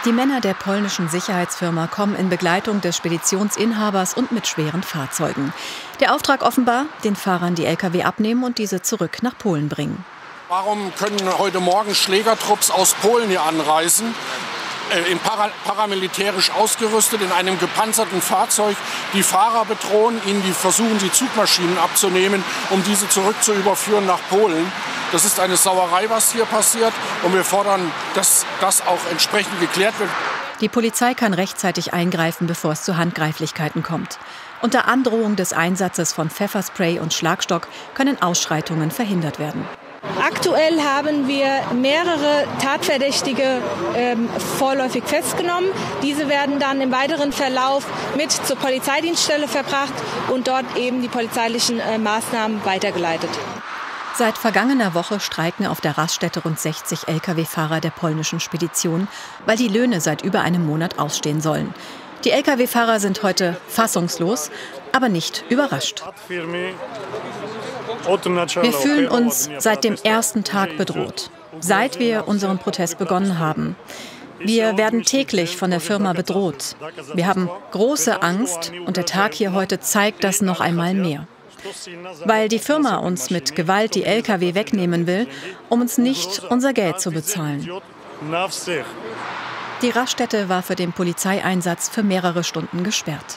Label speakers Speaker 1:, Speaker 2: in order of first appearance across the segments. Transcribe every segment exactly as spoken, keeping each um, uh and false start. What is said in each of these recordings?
Speaker 1: Die Männer der polnischen Sicherheitsfirma kommen in Begleitung des Speditionsinhabers und mit schweren Fahrzeugen. Der Auftrag offenbar, den Fahrern die L K W abnehmen und diese zurück nach Polen bringen.
Speaker 2: Warum können heute Morgen Schlägertrupps aus Polen hier anreisen, äh, in para paramilitärisch ausgerüstet, in einem gepanzerten Fahrzeug, die Fahrer bedrohen, ihnen die versuchen, die Zugmaschinen abzunehmen, um diese zurück zu überführen nach Polen? Das ist eine Sauerei, was hier passiert, und wir fordern, dass das auch entsprechend geklärt wird.
Speaker 1: Die Polizei kann rechtzeitig eingreifen, bevor es zu Handgreiflichkeiten kommt. Unter Androhung des Einsatzes von Pfefferspray und Schlagstock können Ausschreitungen verhindert werden.
Speaker 3: Aktuell haben wir mehrere Tatverdächtige ähm, vorläufig festgenommen. Diese werden dann im weiteren Verlauf mit zur Polizeidienststelle verbracht und dort eben die polizeilichen äh, Maßnahmen weitergeleitet.
Speaker 1: Seit vergangener Woche streiken auf der Raststätte rund sechzig L K W-Fahrer der polnischen Spedition, weil die Löhne seit über einem Monat ausstehen sollen. Die L K W-Fahrer sind heute fassungslos, aber nicht überrascht. Wir fühlen uns seit dem ersten Tag bedroht, seit wir unseren Protest begonnen haben. Wir werden täglich von der Firma bedroht. Wir haben große Angst und der Tag hier heute zeigt das noch einmal mehr. Weil die Firma uns mit Gewalt die L K W wegnehmen will, um uns nicht unser Geld zu bezahlen. Die Raststätte war für den Polizeieinsatz für mehrere Stunden gesperrt.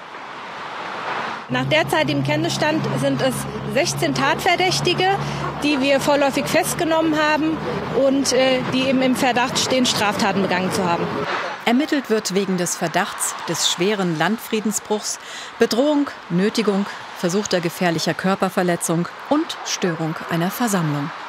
Speaker 3: Nach derzeitigem Kenntnisstand sind es sechzehn Tatverdächtige, die wir vorläufig festgenommen haben und äh, die eben im Verdacht stehen, Straftaten begangen zu haben.
Speaker 1: Ermittelt wird wegen des Verdachts des schweren Landfriedensbruchs, Bedrohung, Nötigung, versuchter gefährlicher Körperverletzung und Störung einer Versammlung.